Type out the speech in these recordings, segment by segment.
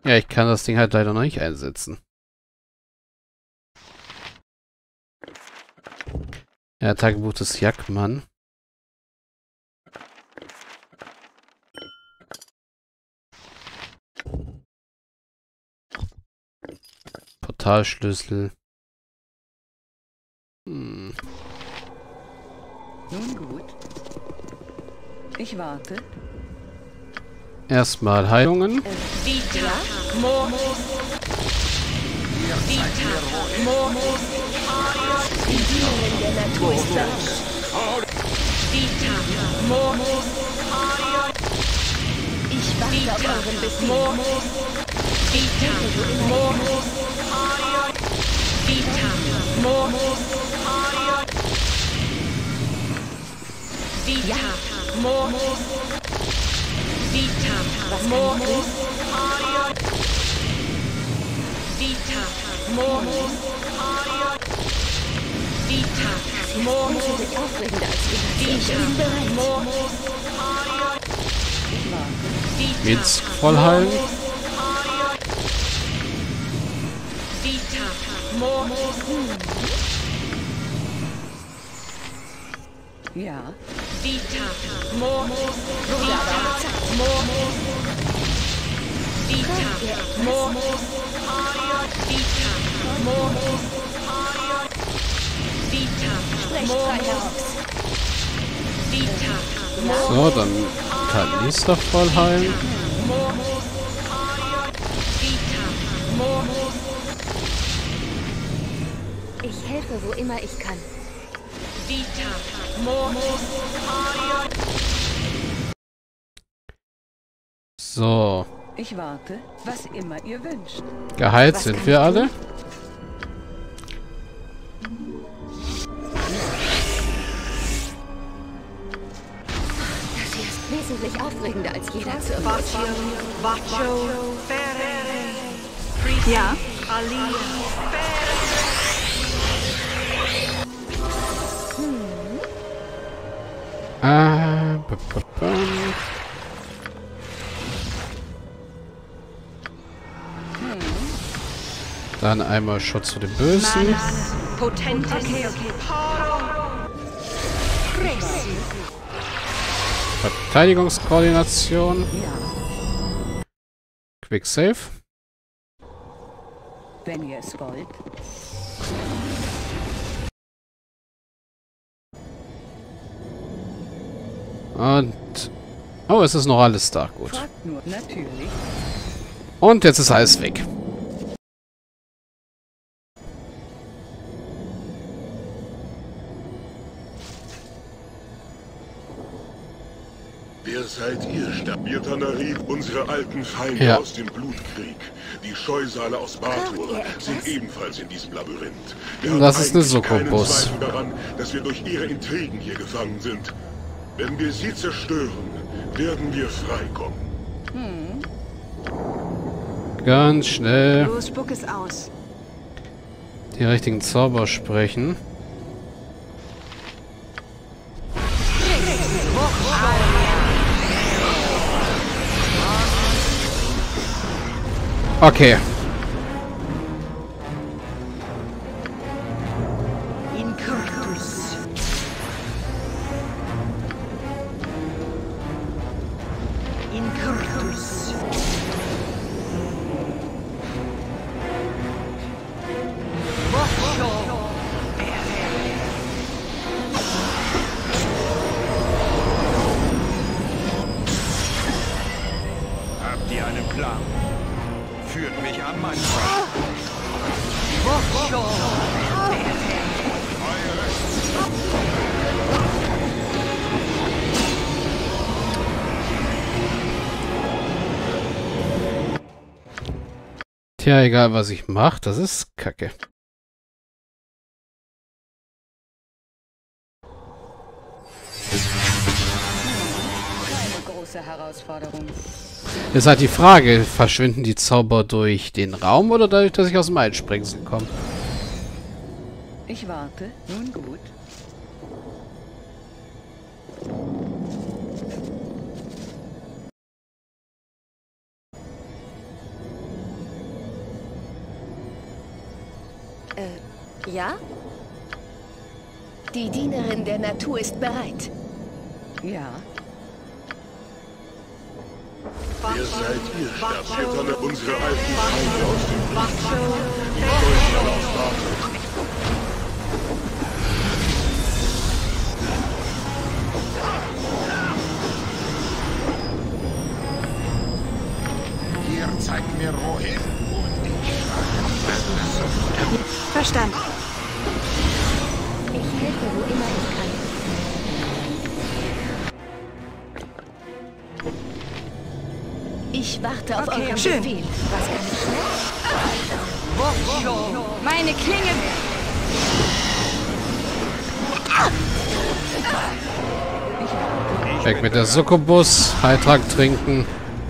Ja, ich kann das Ding halt leider noch nicht einsetzen. Ja, Tagebuch des Jackmann. Portalschlüssel. Hm. Nun gut. Ich warte. Erstmal Heilungen. Vita. Momus. Vita. Momus. Die Dienerin der Natur ist da. Vita. Momus. Ich warte auf euren Befehl. Momus. Vita. Momus. Vita. Momus. Vita. Momus. Vita. Momus. Vita. Momus. Vita. Momus. Das ist aufregender als Vita. Momus. Geht's voll heilen? Vita. Momus. Ja. Vita. Momus. Vita. Momus. Vita. Momus. Vita. Momus. Vita. Momus. Vita. So, dann kann Lisa voll heilen. Momus. Vita. Momus. Ich helfe, wo immer ich kann. Vita. Momus. So, Ich warte, was immer ihr wünscht. geheilt sind wir alle. Das hier ist wesentlich aufregender als jeder zu Ja? Bum. Dann einmal Schutz vor dem Bösen. Potentes. Okay. Verteidigungskoordination. Ja, Quick Save. wenn ihr es wollt. Und... Oh, es ist noch alles da. Gut. Fragt nur, natürlich. Und jetzt ist alles weg. Wer seid ihr, Mirtanari? Unsere alten Feinde aus dem Blutkrieg. Die Scheusale aus Bator sind ebenfalls in diesem Labyrinth. Wir haben Das ist eine eigentlich keinen Succubus. Zweifel daran, dass wir durch ihre Intrigen hier gefangen sind. Wenn wir sie zerstören, werden wir freikommen. Ganz schnell Los, spuck es aus. die richtigen Zauber sprechen. Okay. Incurtus. Incurtus. Habt ihr einen Plan? Führt mich an, mein Freund. Tja, egal was ich mache, das ist Kacke. Eine große Herausforderung. Ist halt die Frage, verschwinden die Zauber durch den Raum oder dadurch, dass ich aus dem Einsprengsel komme? Ich warte. Nun gut. Ja? Die Dienerin der Natur ist bereit. Ja. Wer seid ihr, Stadtvierter, unsere alten Feinde aus dem Blutkrieg? Die Scheusale aus Bator. Ihr zeigt mir wohin und ich schlage. Verstanden. Ich helfe, wo immer ich kann. Ich warte auf euren schön. Befehl. Was kann ich schnell? Meine Klinge. Weg mit der Succubus. Heiltrank trinken.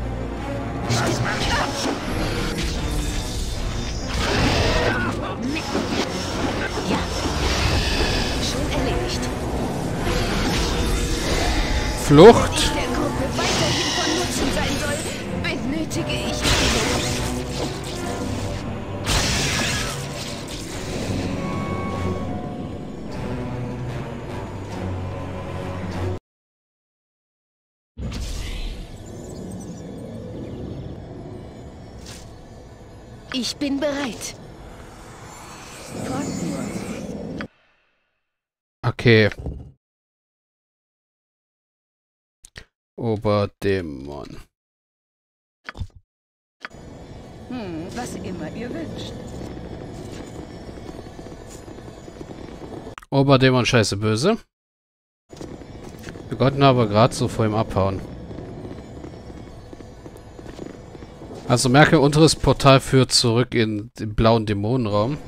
Schon erledigt. Flucht. Der Gruppe weiterhin von Nutzen sein soll, benötige ich Hilfe. Ich bin bereit. Okay. Oberdämon. Was immer ihr wünscht. Oberdämon scheiße böse. Wir konnten aber gerade so vor ihm abhauen. Also merke, unteres Portal führt zurück in den blauen Dämonenraum.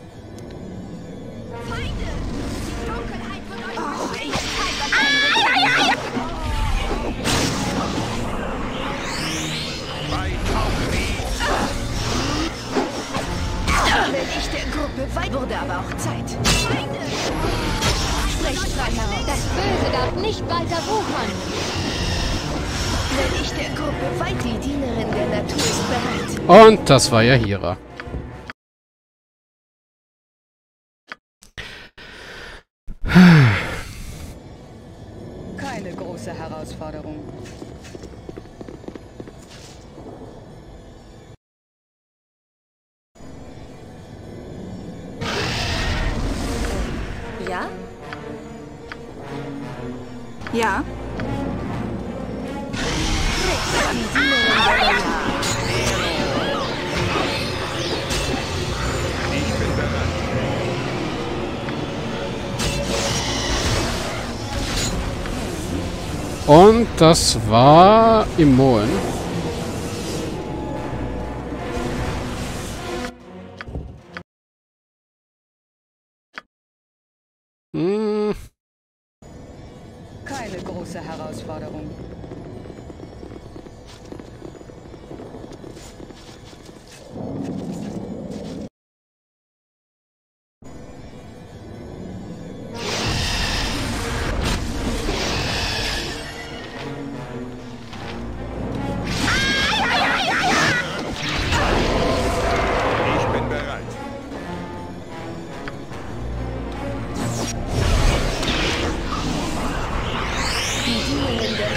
Wenn ich der Gruppe weit wurde aber auch Zeit. Sprecht frei heraus. Das Böse darf nicht weiter wuchern. Wenn ich der Gruppe weit, die Dienerin der Natur ist bereit. Und das war ja Hira. Keine große Herausforderung. Ja? Ja? Die Dienerin der Natur. Ich bin bereit. Und das war Imoen. Keine große Herausforderung. Ich bin bereit. Die Dienerin der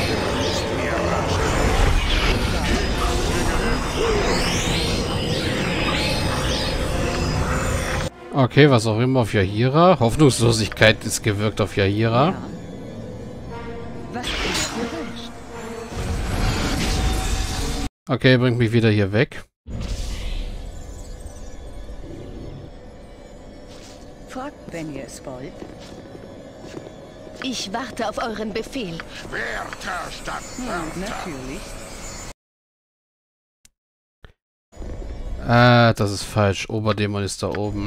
Okay, was auch immer auf Yahira. Hoffnungslosigkeit ist gewirkt auf Yahira. Was immer ihr wünscht. Okay, bringt mich wieder hier weg. Fragt, wenn ihr es wollt. Ich warte auf euren Befehl. Schwerter statt Natürlich. Das ist falsch. Oberdämon ist da oben.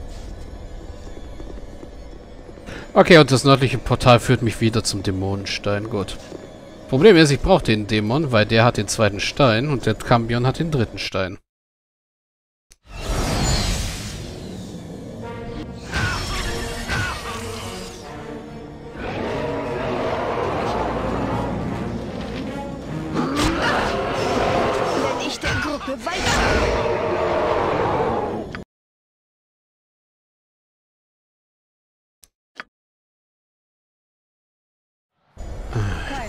Okay, und das nördliche Portal führt mich wieder zum Dämonenstein. Gut. Problem ist, ich brauche den Dämon, weil der hat den zweiten Stein und der Cambion hat den dritten Stein. Wenn ich der Gruppe weiter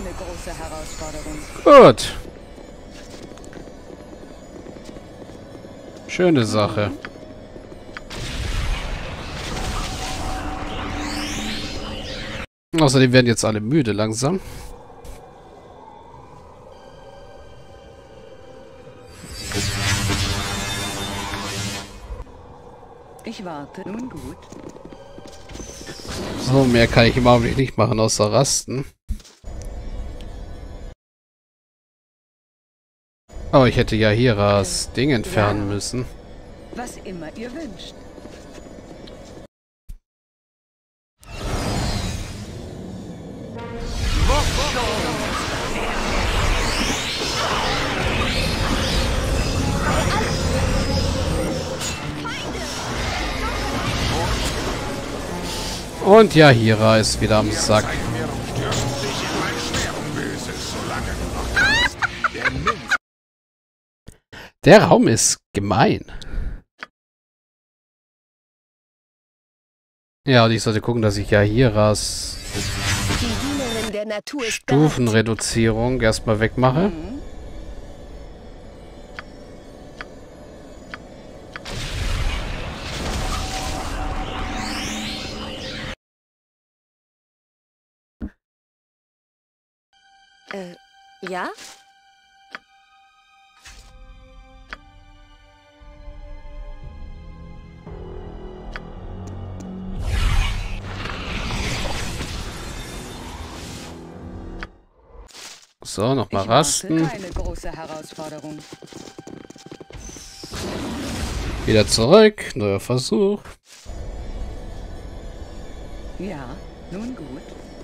keine große Herausforderung. Gut. Schöne Sache. Außerdem werden jetzt alle müde langsam. Ich warte. Nun gut. So, mehr kann ich im Augenblick nicht machen, außer rasten. Oh, ich hätte ja hier das Ding entfernen müssen. Was immer ihr wünscht. Und ja, Hira ist wieder am Sack. Der Raum ist gemein. Ja, und ich sollte gucken, dass ich ja Hiras Stufenreduzierung erstmal wegmache. Ja? So, nochmal rasten. Keine große Herausforderung. Wieder zurück. Neuer Versuch. Ja, nun gut.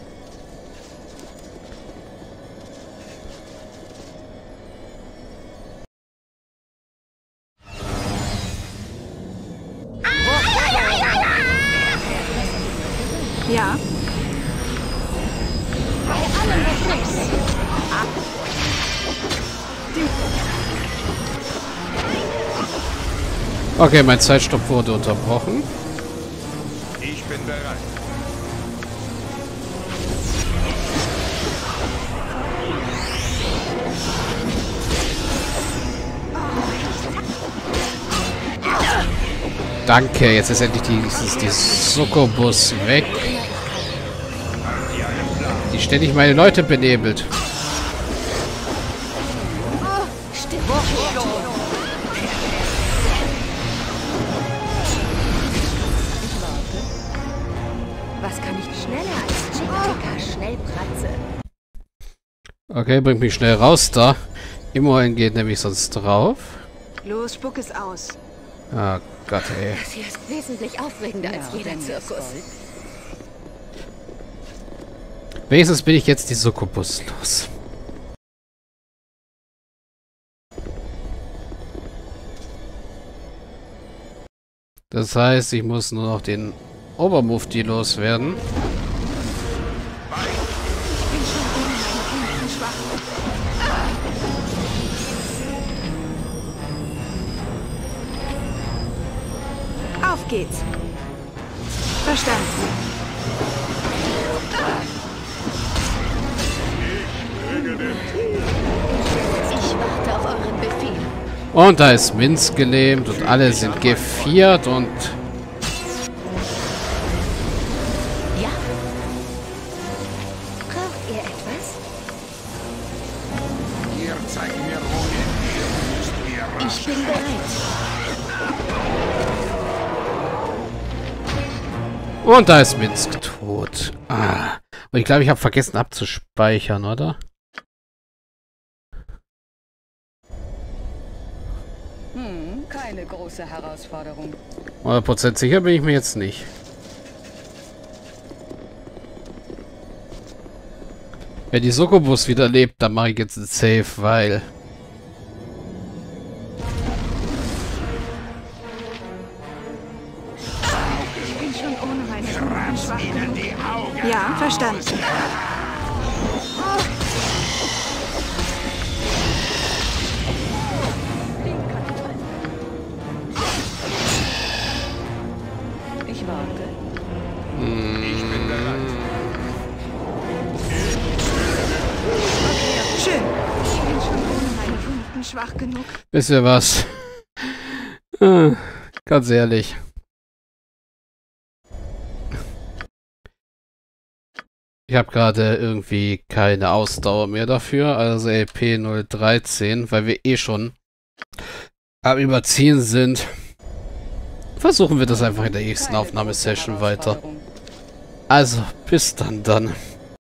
Ja. Okay, mein Zeitstopp wurde unterbrochen. Ich bin bereit. Danke, jetzt ist endlich die Succubus weg. Die ständig meine Leute benebelt. Was kann ich schneller als Chica Schnellpratze? Okay, bringt mich schnell raus da. Immerhin geht nämlich sonst drauf. Los, spuck es aus. Ah Gott, ey. Das hier ist wesentlich aufregender als jeder Zirkus. Wenigstens bin ich jetzt die Succubus los. Das heißt, ich muss nur noch den Obermufti loswerden. Auf geht's. Verstanden. Ich warte auf euren Befehl. Und da ist Minz gelähmt und alle sind G4 und... Ja? Braucht ihr etwas? Ihr zeigt mir, wohin ihr müsst. Ich bin bereit. Und da ist Minsk tot. Ah. Und ich glaube, ich habe vergessen abzuspeichern, oder? Keine große Herausforderung. 100% sicher bin ich mir jetzt nicht. Wenn die Succubus wieder lebt, dann mache ich jetzt ein Save, weil... Ich bin schon ohne meine Schwachstellen. Ja, verstanden. Ich warte. Ich bin bereit. schwach genug. Wisst ihr was? Ganz ehrlich. Ich habe gerade irgendwie keine Ausdauer mehr dafür, also LP 013, weil wir eh schon am Überziehen sind. Versuchen wir das einfach in der nächsten Aufnahmesession weiter. Also, bis dann.